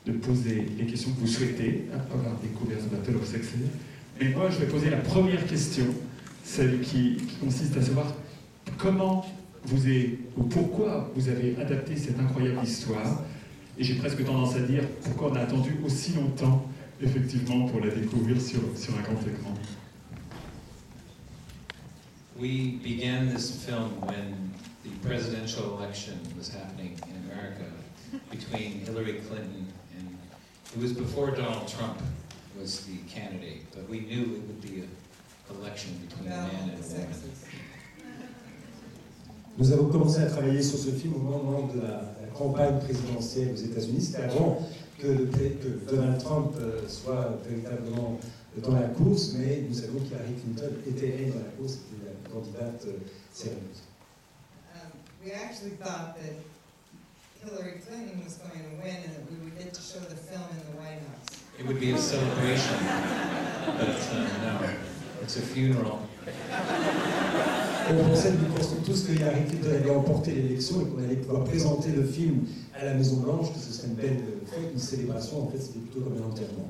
de poser les questions que vous souhaitez après avoir découvert The Battle of Sexes. Mais moi, je vais poser la première question, celle qui consiste à savoir comment ou pourquoi vous avez adapté cette incroyable histoire. Et j'ai presque tendance à dire pourquoi on a attendu aussi longtemps, effectivement, pour la découvrir sur un grand écran. We began this film when the presidential election was happening in America between Hillary Clinton and it was before Donald Trump was the candidate, but we knew it would be an election between a man and a woman. Nous avons commencé à travailler sur ce film au moment de la campagne présidentielle aux États-Unis. C'était avant que Donald Trump soit véritablement dans la course, mais nous savions qu'Hillary Clinton était elle dans la course, était la candidate sérieuse. We actually thought that Hillary Clinton was going to win and that we would get to show the film in the White House. It would be a celebration, but no, it's a funeral. On pensait, nous pensons tous que Hillary Clinton allait remporter l'élection et qu'on allait pouvoir présenter le film à la Maison Blanche, que ce serait une belle fête, une célébration. En fait, c'était plutôt comme un enterrement.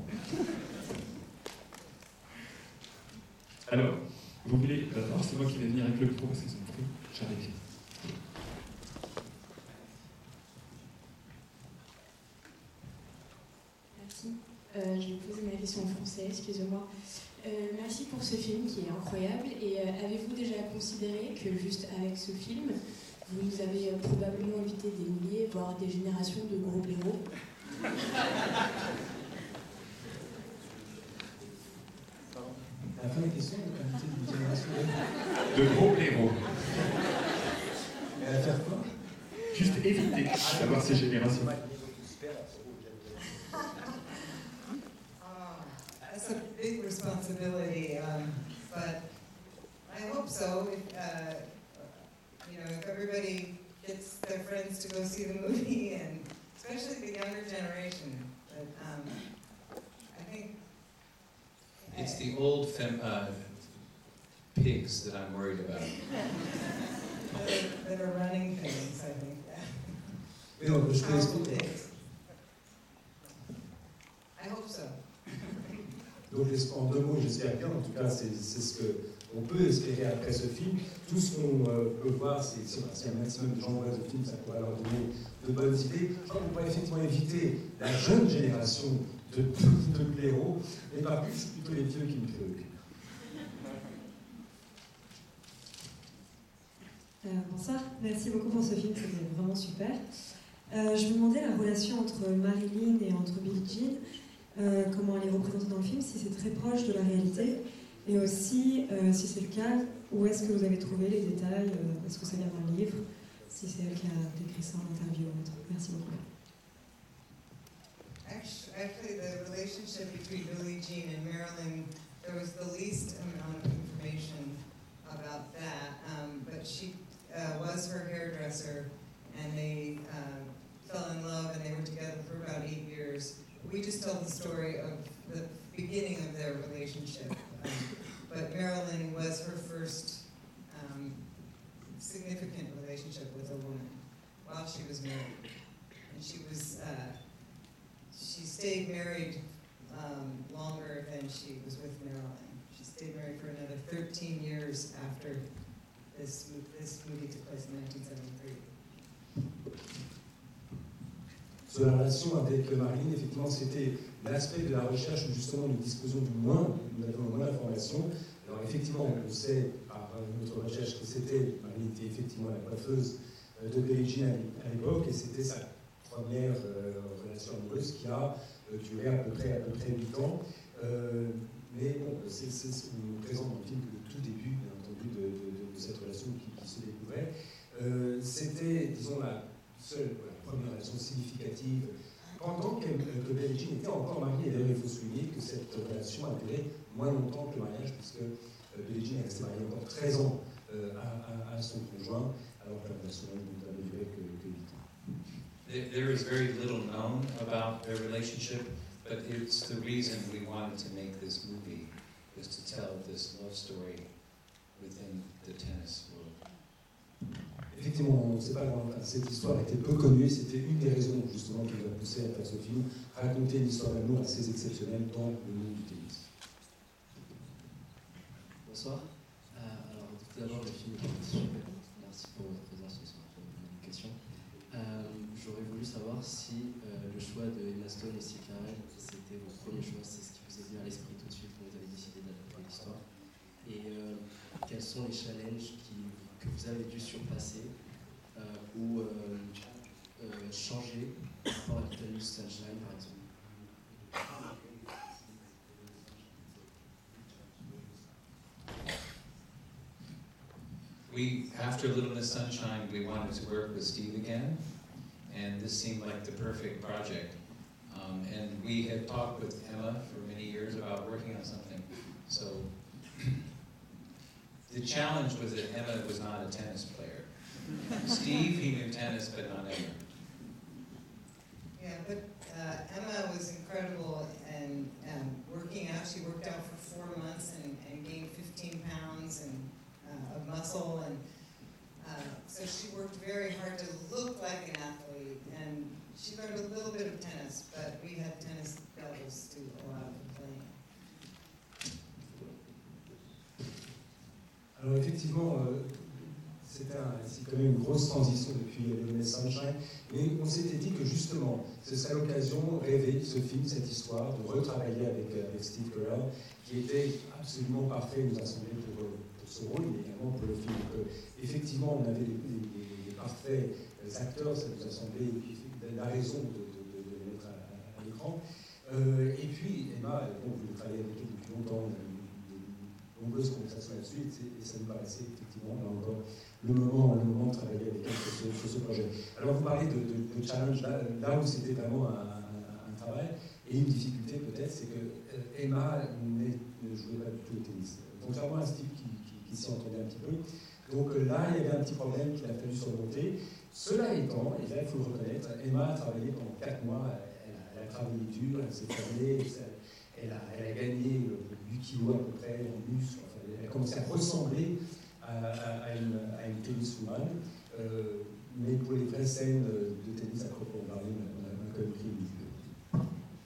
Alors, vous voulez... D'abord, c'est moi qui vais venir avec le micro parce qu'ils ont pris. J'arrive. Merci. Je vais poser ma question en français, excusez-moi. Merci pour ce film qui est incroyable. Et avez-vous déjà considéré que juste avec ce film, vous nous avez probablement invité des milliers, voire des générations de gros blaireaux? La fin de la question, on a invité une génération de gros blaireaux. Elle va faire quoi? Juste éviter d'avoir ces générations. That's a big responsibility, but I hope so. If everybody gets their friends to go see the movie, and especially the younger generation. But I think It's the old pigs that I'm worried about. that are running things, I think. Oui, donc, je peux Powerful expliquer. pigs. I hope so. Donc, en deux mots, j'espère bien. En tout cas, c'est ce qu'on peut espérer après ce film. Tout ce qu'on peut voir, c'est si un maximum de gens voient ce film, ça pourrait leur donner de bonnes idées. Je crois qu'on pourrait effectivement éviter la jeune génération de blaireaux, mais pas plus, c'est plutôt les vieux qui me préoccupent. Bonsoir, merci beaucoup pour ce film, c'était vraiment super. Je me demandais la relation entre Marilyn et entre Billie Jean, comment elle est représentée dans le film, si c'est très proche de la réalité, et aussi, si c'est le cas, où est-ce que vous avez trouvé les détails, est-ce que ça vient d'un livre, si c'est elle qui a décrit ça en interview ou autre. Merci beaucoup. Actually, the relationship between Billie Jean and Marilyn, there was the least amount of information about that, but she was her hairdresser, and they fell in love, and they were together for about 8 years. We just tell the story of the beginning of their relationship, but Marilyn was her first significant relationship with a woman while she was married, and she stayed married longer than she was with Marilyn. She stayed married for another 13 years after this movie took place in 1973. Sur la relation avec Marilyn, effectivement, c'était l'aspect de la recherche où justement nous disposions nous avions moins d'informations. Alors effectivement, on sait par notre recherche que Marilyn était effectivement la coiffeuse de Billie Jean à l'époque, et c'était sa première relation amoureuse qui a duré à peu près 8 ans. Mais bon, c'est ce qu'on nous présente dans le film que le tout début, bien entendu, de cette relation qui se découvrait. C'était, disons, la première relation significative pendant que Billie Jean était encore mariée. Et d'ailleurs, il faut souligner que cette relation a duré moins longtemps que le mariage, puisque Billie Jean est restée mariée encore 13 ans à son conjoint, alors que la relation n'avait duré que 8 ans. There is very little known about their relationship, but it's the reason we wanted to make this movie, was to tell this love story within the tennis world. Effectivement, on ne sait pas, cette histoire était peu connue et c'était une des raisons justement qui nous a poussé à faire ce film, raconter une histoire d'amour assez exceptionnelle dans le monde du tennis. Bonsoir. Alors, tout d'abord, le film est super. Merci pour votre présence ce soir, pour l'éducation. J'aurais voulu savoir si le choix de Emma Stone et Steve Carell, c'était votre premier choix, c'est ce qui vous est venu à l'esprit tout de suite quand vous avez décidé d'adapter l'histoire. Et quels sont les challenges que vous avez dû surpasser ou changer par rapport à Little Miss Sunshine, par exemple? After Little Miss Sunshine, we wanted to work with Steve again, and this seemed like the perfect project. And we had talked with Emma for many years about working on something. So the challenge was that Emma was not a tennis player. Steve, he knew tennis, but not Emma. Yeah, but Emma was incredible and working out. She worked out for 4 months and gained 15 pounds of muscle, and so she worked very hard to look like an athlete, and she learned a little bit of tennis, but we had tennis doubles to allow her playing. Alors effectivement, c'est quand même une grosse transition depuis Little Miss Sunshine, mais on s'était dit que justement, ce serait l'occasion, rêver ce film, cette histoire, de retravailler avec Steve Carell, qui était absolument parfait, nous a semblé pour ce rôle, mais également pour le film. Donc, effectivement, on avait les parfaits acteurs, ça nous a semblé la raison de les mettre à l'écran. Et puis, Emma, bon, vous travaillez avec elle depuis longtemps, on a eu de nombreuses conversations là-dessus, et ça nous paraissait effectivement, là encore, le moment de travailler avec elle sur ce projet. Alors, vous parlez de challenge, là où c'était vraiment un travail, et une difficulté peut-être, c'est que Emma ne jouait pas du tout au tennis. Contrairement à Steve qui s'y entraînait un petit peu. Donc là, il y avait un petit problème qu'il a fallu surmonter. Cela étant, et là il faut le reconnaître, Emma a travaillé pendant 4 mois, elle a travaillé dur, elle s'est formée, elle a gagné 8 kilos à peu près en muscle, enfin, elle a commencé à ressembler à une tenniswoman, mais pour les vraies scènes de tennis à proprement parler, on a quand même pris une vue.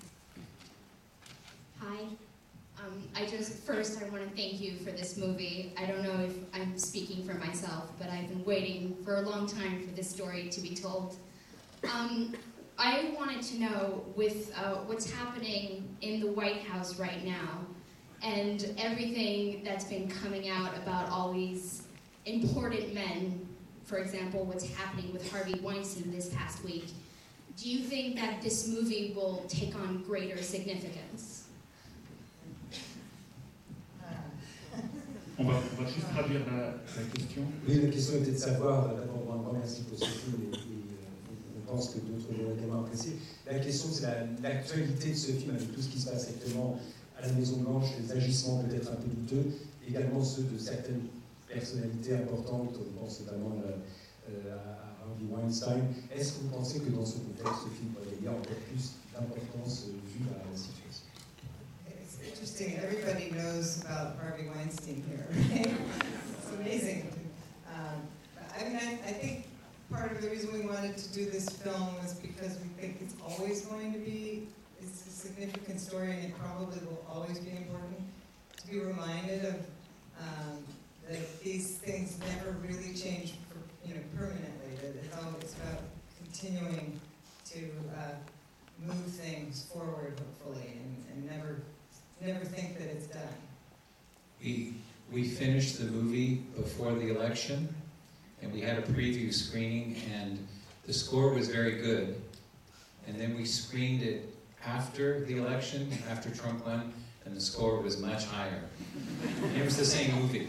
Hi. First, I want to thank you for this movie. I don't know if I'm speaking for myself, but I've been waiting for a long time for this story to be told. I wanted to know, with what's happening in the White House right now, and everything that's been coming out about all these important men, for example, what's happening with Harvey Weinstein this past week, do you think that this movie will take on greater significance? On va juste traduire la question. Oui, la question était de savoir, d'abord un grand merci pour ce film, et on pense que d'autres l'ont également apprécié. La question, c'est l'actualité de ce film avec tout ce qui se passe actuellement à la Maison-Blanche, les agissements peut-être un peu douteux, également ceux de certaines personnalités importantes, on pense notamment à Harvey Weinstein. Est-ce que vous pensez que dans ce contexte, ce film pourrait gagner encore plus d'importance vu la situation? It's interesting. Everybody knows about Harvey Weinstein here, right? It's amazing. I think part of the reason we wanted to do this film was because we think it's always going to be, it's a significant story, and it probably will always be important to be reminded of that these things never really change permanently. That it's about continuing to move things forward, hopefully, and never think that it's done. We finished the movie before the election, and we had a preview screening, and the score was very good. And then we screened it after the election, after Trump won, and the score was much higher. And it was the same movie.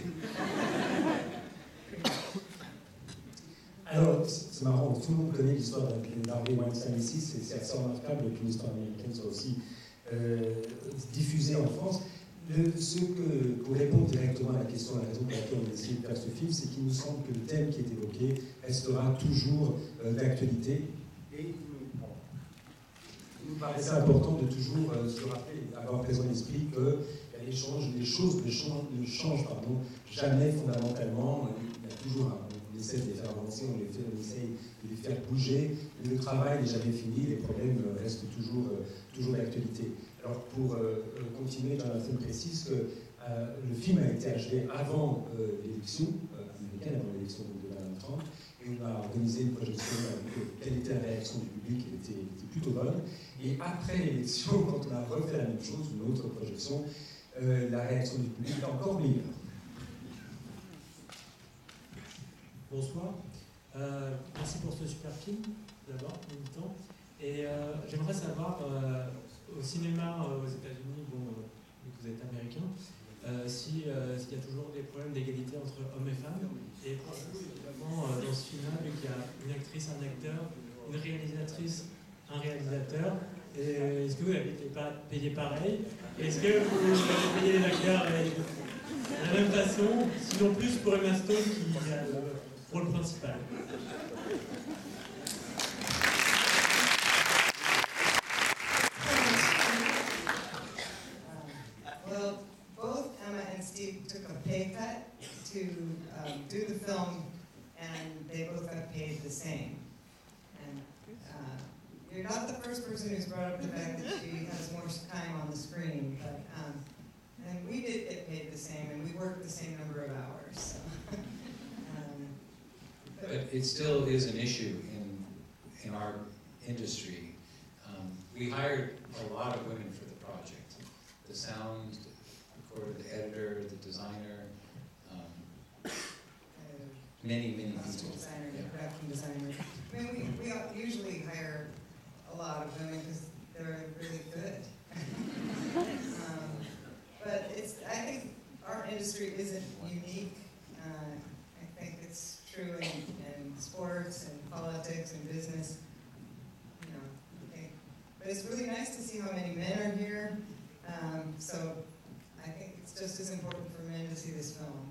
Alors, c'est marrant, tout le monde connaît l'histoire d'Harvey Weinstein ici, c'est assez remarquable que l'histoire américaine soit aussi diffusée en France. Pour répondre directement à la question, la raison pour laquelle on a décidé de faire ce film, c'est qu'il nous semble que le thème qui est évoqué restera toujours d'actualité. Et il nous paraissait important de toujours se rappeler, avoir présent l'esprit que les choses ne changent jamais fondamentalement. Il y a toujours on essaie de les faire avancer, on essaie de les faire bouger. Le travail n'est jamais fini, les problèmes restent toujours d'actualité. Alors pour continuer, Jonathan précise que le film a été achevé avant l'élection américaine, avant l'élection de Donald Trump, et on a organisé une projection quelle était la réaction du public, elle était plutôt bonne. Et après l'élection, quand on a refait la même chose, une autre projection, la réaction du public est encore meilleure. Bonsoir. Merci pour ce super film, d'abord, en même temps. Et j'aimerais savoir, au cinéma aux États-Unis, bon, vous êtes américain, s'il y a toujours des problèmes d'égalité entre hommes et femmes. Et pour vous, évidemment, dans ce film-là, vu qu'il y a une actrice, un acteur, une réalisatrice, un réalisateur, est-ce que vous avez été payé pareil? Est-ce que vous avez payé les acteurs de la même façon? Sinon plus pour Emma Stone qui a le rôle principal. Well, both Emma and Steve took a pay cut to do the film, and they both got paid the same. And you're not the first person who's brought up the fact that she has more time on the screen, but and we did get paid the same, and we worked the same number of hours. So. But it still is an issue in our industry. We hired a lot of women for the project. The sound recorder, the editor, the designer, many people. Designer, production designer. I mean, we usually hire a lot of women because they're really good. But I think our industry isn't unique. I think it's true in sports and politics and business. You know, but it's really nice to see how many men are here. So I think it's just as important for men to see this film.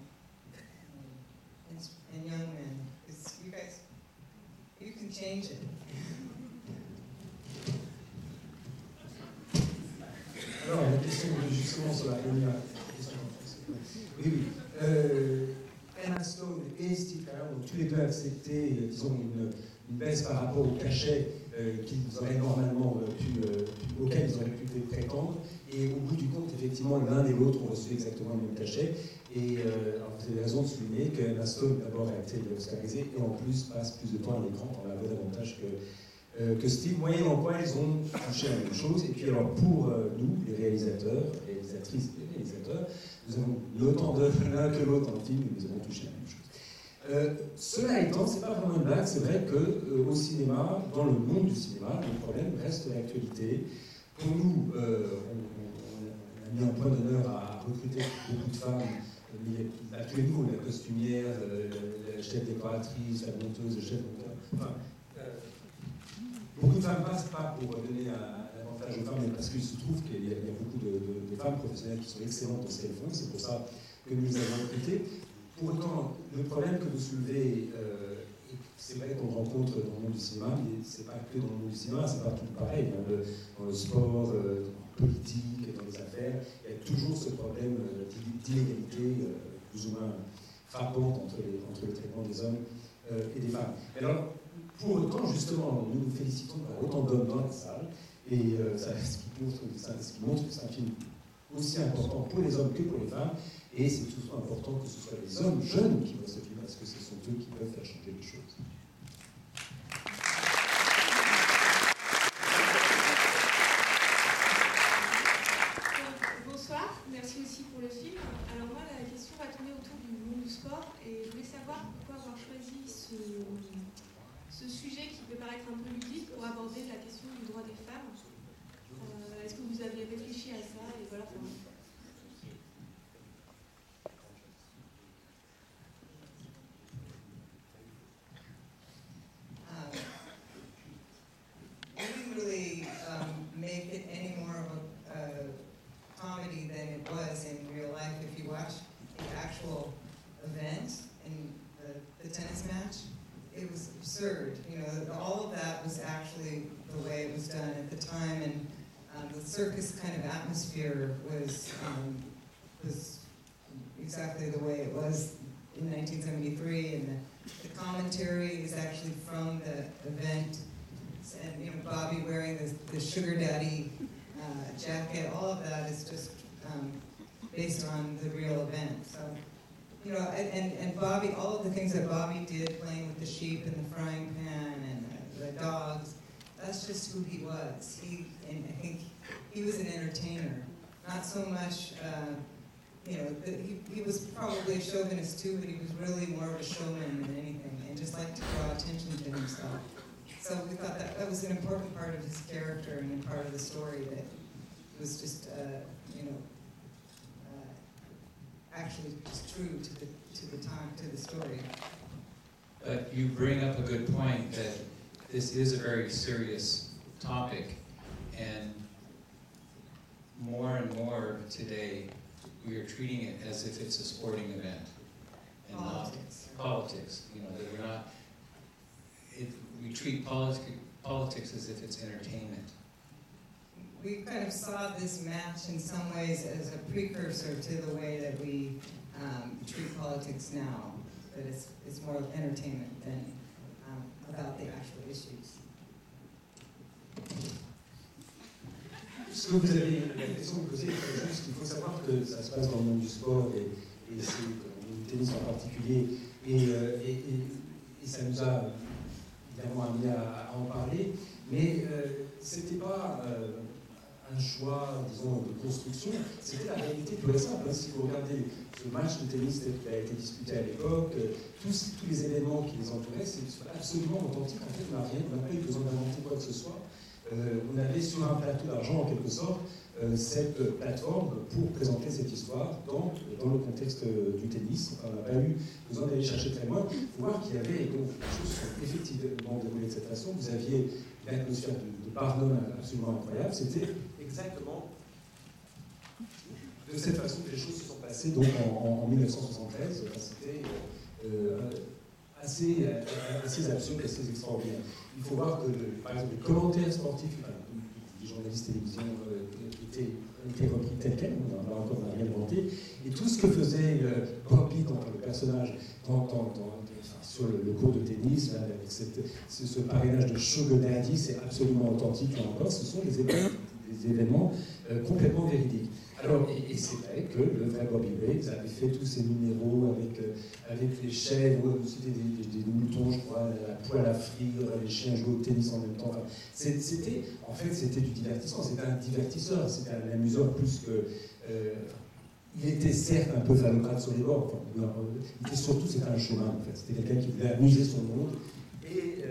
And young men, because you guys, you can change it. Alors, la question justement sur la première question. Oui. Emma Stone et Steve Carell ont tous les deux accepté, disons, une baisse par rapport au cachet qu'ils auraient normalement auquel ils auraient pu prétendre. Et au bout du compte, effectivement, l'un et l'autre ont reçu exactement le même cachet. Et alors vous avez raison de souligner que Emma Stone, d'abord, a été oscarisée et en plus passe plus de temps à l'écran pour l'avoir davantage que Steve. Moyennant quoi, ils ont touché la même chose. Et puis alors, pour nous, les réalisateurs, réalisatrices et réalisateurs, nous avons autant de l'un que l'autre dans le film, et nous avons touché la même chose. Cela étant, c'est pas vraiment une blague, c'est vrai qu'au cinéma, dans le monde du cinéma, le problème reste l'actualité. Pour nous, on a mis un point d'honneur à recruter beaucoup de femmes à tous les niveaux, la costumière, la chef décoratrice, la monteuse, le chef monteur. Enfin, beaucoup de femmes passent pas pour donner un avantage aux femmes, mais parce qu'il se trouve qu'il y a beaucoup de femmes professionnelles qui sont excellentes dans ce qu'elles font. C'est pour ça que nous les avons recrutées. Pour autant, le problème que vous soulevez, c'est vrai qu'on rencontre dans le monde du cinéma, mais c'est pas que dans le monde du cinéma, c'est partout pareil. Dans le sport, dans la politique, dans les affaires, il y a toujours ce problème d'inégalité plus ou moins frappante entre le traitement des hommes et des femmes. Mais alors, pour autant, justement, nous nous félicitons d'avoir autant d'hommes dans la salle, et ce qui montre que c'est un film aussi important pour les hommes que pour les femmes, et c'est tout important que ce soit les hommes jeunes qui voient ce film, parce que ce sont eux qui peuvent faire changer les choses. Bonsoir, merci aussi pour le film. Alors moi, la question va tourner autour du monde du sport, et je voulais savoir pourquoi avoir choisi ce sujet qui peut paraître un peu ludique pour aborder la question du droit des femmes. Est-ce que vous avez réfléchi à ça et voilà, We didn't really make it any more of a comedy than it was in real life. If you watch the actual event in the tennis match, it was absurd. You know, all of that was actually the way it was done at the time, and the circus kind of atmosphere was exactly the way it was in 1973, and the commentary is actually from the event. And Bobby wearing the sugar daddy jacket, all of that is just based on the real event. So, and Bobby, all of the things that Bobby did, playing with the sheep and the frying pan and the dogs, that's just who he was. And I think he was an entertainer, not so much. He was probably a chauvinist too, but he was really more of a showman than anything, and just liked to draw attention to himself. So we thought that was an important part of his character and a part of the story, that was just, actually just true to the time, to the story. But you bring up a good point that this is a very serious topic, and more today we are treating it as if it's a sporting event and Politics. not politics. That we're not. We treat politics as if it's entertainment. We kind of saw this match in some ways as a precursor to the way that we treat politics now, that it's more entertainment than about the actual issues. Ce que vous avez, la question que vous posez est très juste. Il faut savoir que ça se passe dans le monde du sport et c'est le tennis en particulier. Et ça nous a évidemment amené à en parler. Mais c'était pas un choix, disons, de construction. C'était la réalité pure et simple. Si vous regardez ce match de tennis tel qu'il a été disputé à l'époque, tous les événements qui les entouraient, c'est absolument authentique. En fait, on n'a pas eu besoin d'inventer quoi que ce soit. On avait sur un plateau d'argent, en quelque sorte, cette plateforme pour présenter cette histoire dans le contexte du tennis. On n'a pas eu besoin d'aller chercher très loin. Il faut voir qu'il y avait, donc, les choses sont effectivement déroulées de cette façon. Vous aviez l'atmosphère de Barnum absolument incroyable. C'était exactement de cette façon que les choses se sont passées donc, en 1973. C'était assez absurde, assez extraordinaire. Il faut voir que, par exemple, les commentaires sportifs, les journalistes télévision étaient repris tels quels, on n'a encore rien inventé, et tout ce que faisait Bobby dans le personnage, sur le cours de tennis, là, avec ce parrainage de Sugar Daddy, c'est absolument authentique, là encore, ce sont des événements complètement véridiques. Alors, et c'est vrai que le vrai Bobby Riggs avait fait tous ces numéros avec les chèvres, c'était des moutons, je crois, la poêle à frire, les chiens jouaient au tennis en même temps. Enfin, c'était du divertissement, c'était un divertisseur, c'était un amuseur plus que... il était certes un peu phallocrate sur les bords, c'était un showman en fait, c'était quelqu'un qui voulait amuser son monde. Et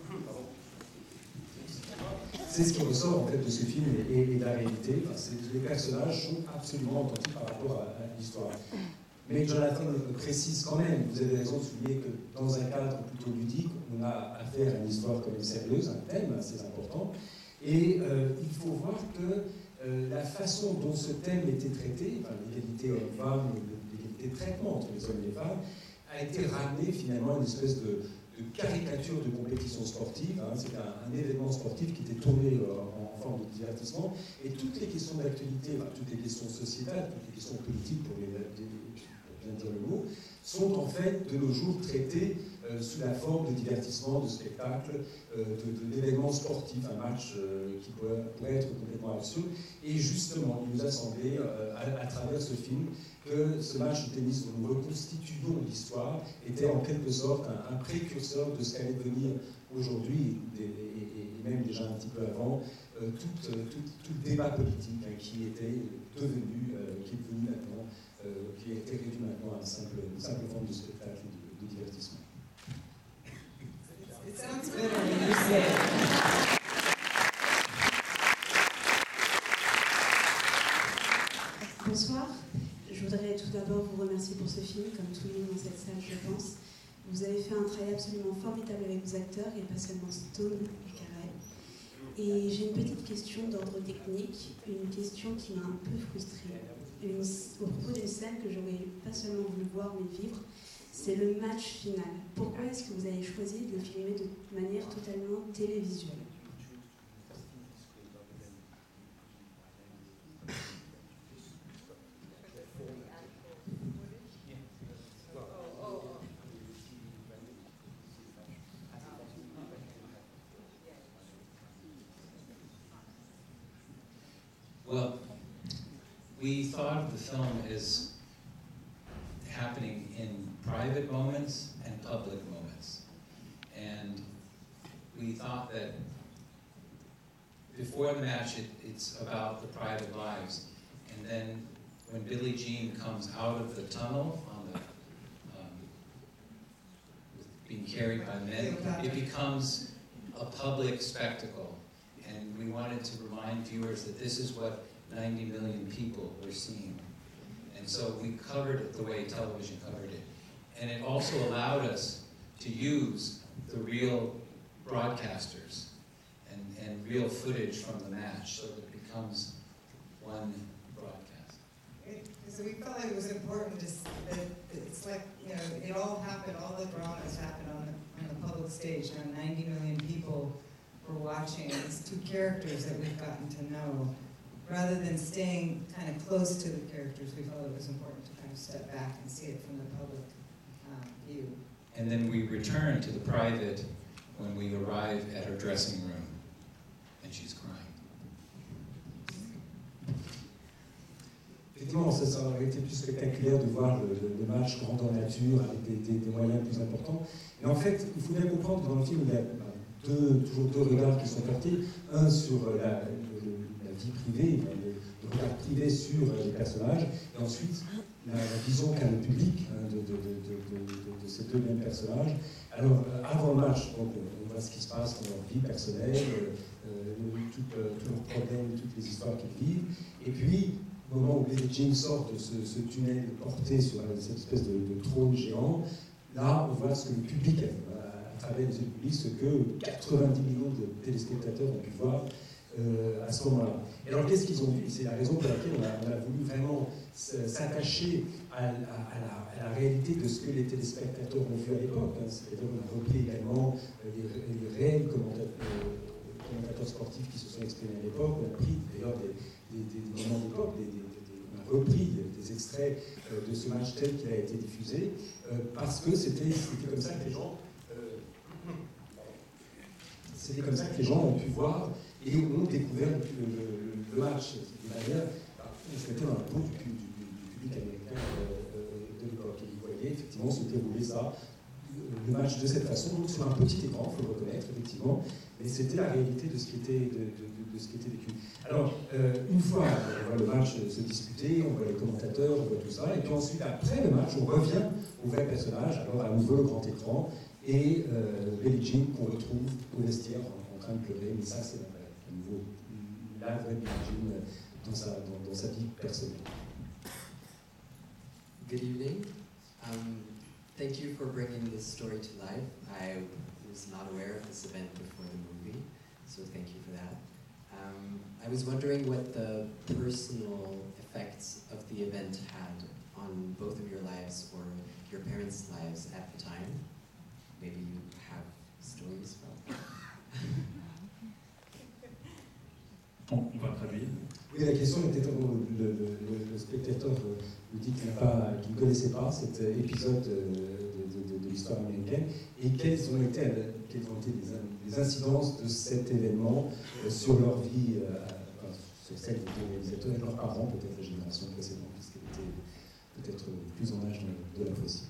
c'est ce qui ressort en fait de ce film et de la réalité. Les personnages sont absolument authentiques par rapport à l'histoire. Mais Jonathan précise quand même, vous avez raison de souligner que dans un cadre plutôt ludique, on a affaire à une histoire quand même sérieuse, un thème assez important. Et il faut voir que la façon dont ce thème était traité, l'égalité homme-femme, l'égalité de traitement entre les hommes et les femmes, a été ramené finalement à une espèce de caricature de compétition sportive. C'est un événement sportif qui était tourné en forme de divertissement. Et toutes les questions d'actualité, toutes les questions sociétales, toutes les questions politiques, pour bien dire le mot, sont en fait de nos jours traitées sous la forme de divertissement, de spectacle, d'événements sportifs, un match qui pourrait être complètement absurde. Et justement, il nous a semblé, à travers ce film, que ce match de tennis dont nous reconstituons l'histoire était en quelque sorte un précurseur de ce qu'allait devenir aujourd'hui, et même déjà un petit peu avant, tout débat politique qui était devenu, qui est devenu maintenant, qui a été réduit maintenant à une simple forme de spectacle de divertissement. It sounds better when you say it. Bonsoir. Je voudrais tout d'abord vous remercier pour ce film, comme tout le monde dans cette salle, je pense. Vous avez fait un travail absolument formidable avec vos acteurs, et pas seulement Stone et Carey. Et j'ai une petite question d'ordre technique, une question qui m'a un peu frustrée. Au propos d'une scène que j'aurais pas seulement voulu voir, mais vivre, c'est le match final. Pourquoi est-ce que vous avez choisi de le filmer de manière totalement télévisuelle ? Well, we thought of the film as happening in private moments and public moments. And we thought that before the match, it's about the private lives. And then when Billie Jean comes out of the tunnel on the being carried by men, it becomes a public spectacle. And we wanted to remind viewers that this is what 90 million people were seeing. And so we covered it the way television covered it. And it also allowed us to use the real broadcasters and real footage from the match, so that it becomes one broadcast. So we felt like it was important that it's like, you know, it all happened, all the dramas happened on the public stage. You know, 90 million people were watching these two characters that we've gotten to know. Rather than staying kind of close to the characters, we felt it was important to kind of step back and see it from the public view. And then we return to the private when we arrive at her dressing room, and she's crying. Effectivement, ça aurait été plus spectaculaire de voir le match grandeur nature avec des moyens plus importants. Et en fait, il faut bien comprendre que dans le film, il y a toujours deux regards qui sont portés. Un sur la vie privée, le regard privé sur les personnages, et ensuite la vision qu'a le public de ces deux mêmes personnages. Alors, avant le match, donc, on voit ce qui se passe dans leur vie personnelle, tous leurs problèmes, toutes les histoires qu'ils vivent. Et puis, au moment où Billie Jean sort de ce tunnel porté sur cette espèce de trône géant, là, on voit ce que le public, à travers les yeux du public, ce que 90 millions de téléspectateurs ont pu voir à ce moment-là. Et alors, qu'est-ce qu'ils ont vu? C'est la raison pour laquelle on a voulu vraiment s'attacher à la réalité de ce que les téléspectateurs ont vu à l'époque. C'est-à-dire qu'on a repris également les réels commentateurs sportifs qui se sont exprimés à l'époque. On a pris d'ailleurs des moments d'époque, on a repris des extraits de ce match tel qu'il a été diffusé, parce que c'était comme ça que les gens... C'était comme ça que les gens ont pu voir et ont découvert le match de manière on se mettait dans la peau du public américain de l'époque. Et vous voyez effectivement se dérouler ça, le match de cette façon, donc sur un petit écran, il faut le reconnaître effectivement, mais c'était la réalité de ce qui était, de ce qui était vécu. Alors, une fois on voit le match se disputer, on voit les commentateurs, on voit tout ça, et puis ensuite après le match, on revient au vrai personnage, alors à nouveau le grand écran, et Billie Jean qu'on retrouve au vestiaire en train de pleurer, mais ça c'est à nouveau la vraie Billie Jean dans sa vie personnelle. Good evening. Thank you for bringing this story to life. I was not aware of this event before the movie, so thank you for that. I was wondering what the personal effects of the event had on both of your lives or your parents' lives at the time. Maybe you have stories about that. On va traduire. Oui, la question était le spectateur nous dit qu'il ne connaissait pas cet épisode de l'histoire américaine et quelles ont été les incidences de cet événement sur leur vie, sur celle des réalisateurs et de leurs parents, peut-être la génération précédente, puisqu'elle était peut-être plus en âge de la poésie.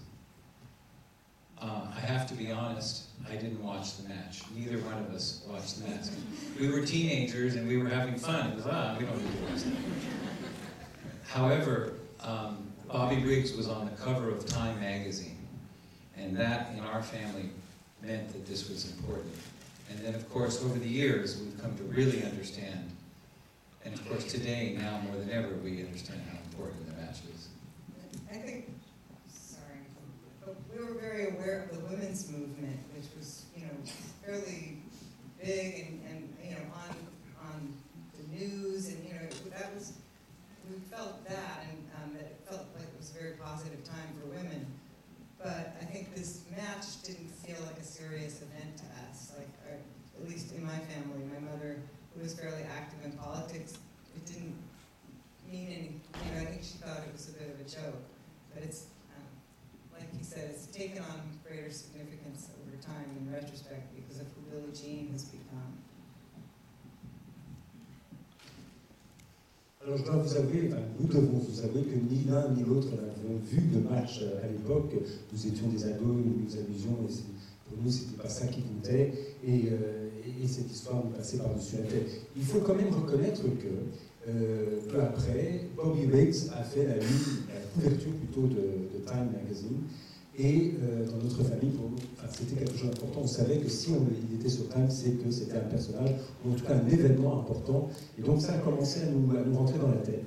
I have to be honest, I didn't watch the match. Neither one of us watched the match. We were teenagers and we were having fun. It was, we don't need to watch that. However, Bobby Briggs was on the cover of Time magazine, and that in our family meant that this was important. And then of course, over the years, we've come to really understand, and of course today, now more than ever, we understand how important the match is. I think, but we were very aware of the women's movement, which was, fairly big and on the news, and that was, we felt that, and that it felt like it was a very positive time for women. But I think this match didn't feel like a serious event to us. Like, at least in my family, my mother, who was fairly active in politics, it didn't mean any. I think she thought it was a bit of a joke, but it's. Like he said, it's taken on greater significance over time in retrospect because of who Billie Jean has become. Alors je dois vous avouer, enfin, nous devons vous avouer que ni l'un ni l'autre n'avons vu de match à l'époque. Nous étions des ados, nous nous amusions, et pour nous c'était pas ça qui comptait, et cette histoire nous passait par-dessus la tête. Il faut quand même reconnaître que peu après, Bobby Riggs a fait la couverture plutôt de Time Magazine. Et dans notre famille, c'était quelque chose d'important. On savait que si il était sur Time, c'est que c'était un personnage, ou en tout cas un événement important. Et donc ça a commencé à nous rentrer dans la tête.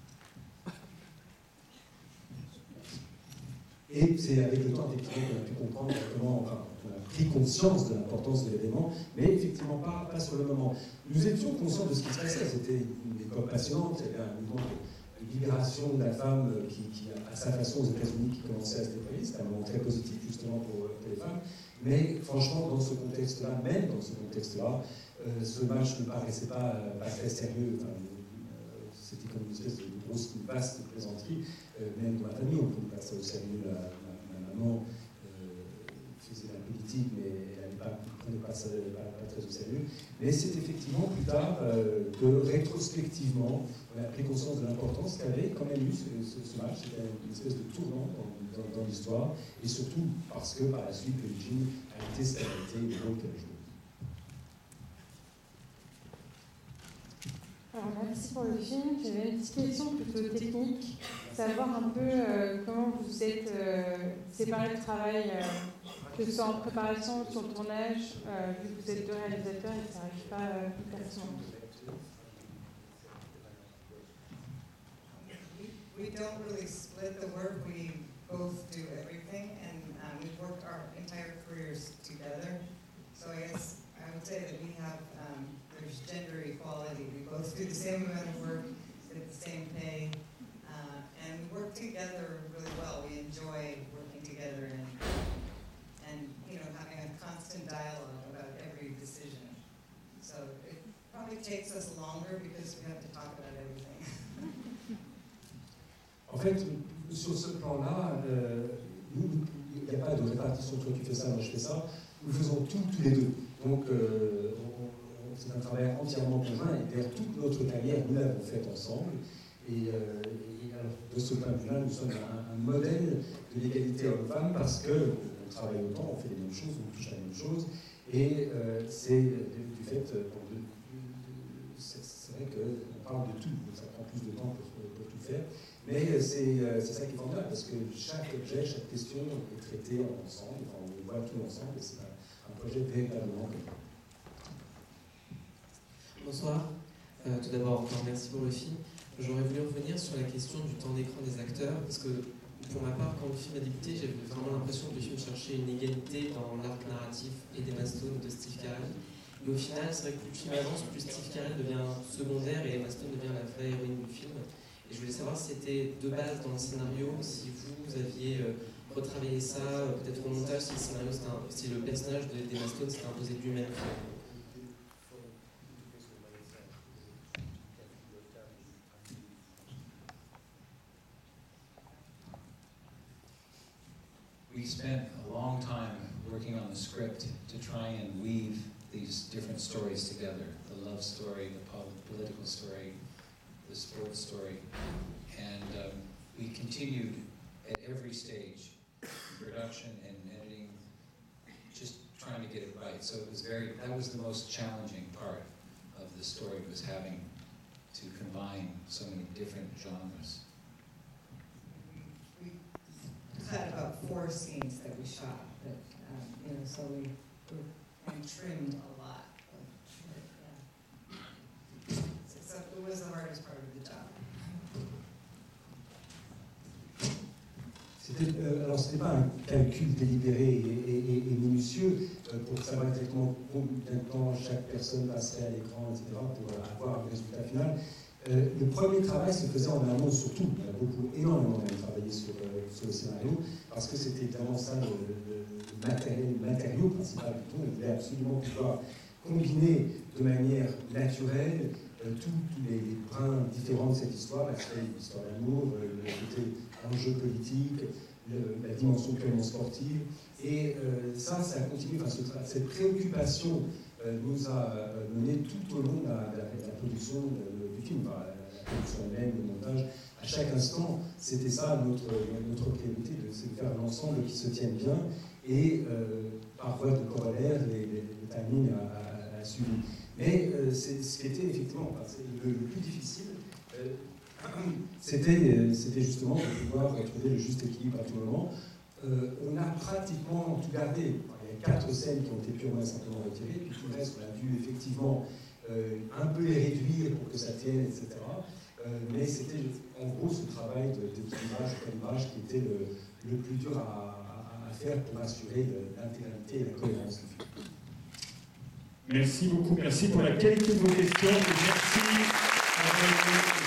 Et c'est avec le temps, effectivement, qu'on a pu comprendre comment, on a pris conscience de l'importance de l'événement, mais effectivement pas sur le moment. Nous étions conscients de ce qui se passait. C'était une époque passionnante, il y avait un mouvement de libération de la femme qui, à sa façon, aux États-Unis, qui commençait à se déployer. C'était un moment très positif, justement, pour les femmes. Mais franchement, dans ce contexte-là, même dans ce contexte-là, ce match ne paraissait pas très sérieux. Enfin, c'était comme une espèce de grosse, vaste plaisanterie. Même dans ma famille, on ne prenait pas ça au sérieux. Ma maman faisait de la politique, mais elle ne prenait pas ça pas très au sérieux. Mais c'est effectivement plus tard que rétrospectivement, on a pris conscience de l'importance qu'avait quand même eu ce match. C'était une espèce de tournant dans l'histoire, et surtout parce que par la suite, le Jean a été ce qu'elle a été, le rôle qu'elle a joué. Alors, merci pour le film. J'avais une petite question plutôt technique, savoir un peu comment vous vous êtes séparé le travail, que ce soit en préparation ou sur le tournage, vu que vous êtes deux réalisateurs et que ça n'arrive pas toute la façon. We don't really split the work. We both do everything, and we've worked our entire careers together. So I guess I would say that we have there's gender equality. We both do the same amount of work, get the same pay, and we work together really well. We enjoy working together and having a constant dialogue about every decision. So it probably takes us longer because we have to talk about everything. En fait, sur ce plan-là, il n'y a pas de répartition, toi tu fais ça, moi je fais ça. Nous faisons tout, tous les deux. Donc, c'est un travail entièrement conjoint, et d'ailleurs toute notre carrière, nous l'avons faite ensemble. Et alors, de ce point de vue-là, nous sommes un modèle de l'égalité homme-femme parce qu'on travaille autant, on fait les mêmes choses, on touche à la même chose. Et c'est du fait, c'est vrai qu'on parle de tout, donc ça prend plus de temps pour tout faire. Mais c'est ça qui est formidable, parce que chaque objet, chaque question est traitée ensemble, enfin, on voit tout ensemble, et c'est un projet véritablement commun. Bonsoir. Tout d'abord, encore merci pour le film. J'aurais voulu revenir sur la question du temps d'écran des acteurs, parce que pour ma part, quand le film a débuté, j'avais vraiment l'impression que le film cherchait une égalité dans l'arc narratif et d'Emma Stone de Steve Carell. Et au final, c'est vrai que plus le film avance, plus Steve Carell devient secondaire et Emma Stone devient la vraie héroïne du film. Et je voulais savoir si c'était de base dans le scénario, si vous aviez retravaillé ça, peut-être au montage, si le scénario, si le personnage d'Emma Stone s'était imposé de lui-même. We spent a long time working on the script to try and weave these different stories together. The love story, the political story, the sports story. And we continued at every stage, production and editing, just trying to get it right. So it was that was the most challenging part of the story, was having to combine so many different genres. We had about 4 scenes that we shot, but so we trimmed a lot. So it was the hardest part of the job. Alors, ce n'est pas un calcul délibéré et minutieux pour savoir exactement combien de temps chaque personne passerait à l'écran, etc., pour avoir un résultat final. Le premier travail se faisait en amont surtout. On a énormément travaillé sur le scénario, parce que c'était évidemment ça le matériau principal du tout. On voulait absolument pouvoir combiner de manière naturelle tous les brins différents de cette histoire, l'histoire d'amour, le côté enjeu politique, la dimension purement sportive. Et ça a continué, cette préoccupation nous a mené tout au long de la production du film. La production haleine, le montage. À chaque instant, c'était ça notre priorité, c'est de faire un ensemble qui se tienne bien et par voie de corollaire, les timings à suivre. Mais ce qui était effectivement le plus difficile, c'était justement de pouvoir trouver le juste équilibre à tout moment. On a pratiquement tout gardé. Il y a 4 scènes qui ont été purement et simplement retirées, puis tout le reste, on a dû effectivement un peu les réduire pour que ça tienne, etc. Mais c'était en gros ce travail d'équilibrage, de calibrage qui était le plus dur à faire pour assurer l'intégralité et la cohérence du film. Merci beaucoup, merci pour la qualité de vos questions et merci à vous.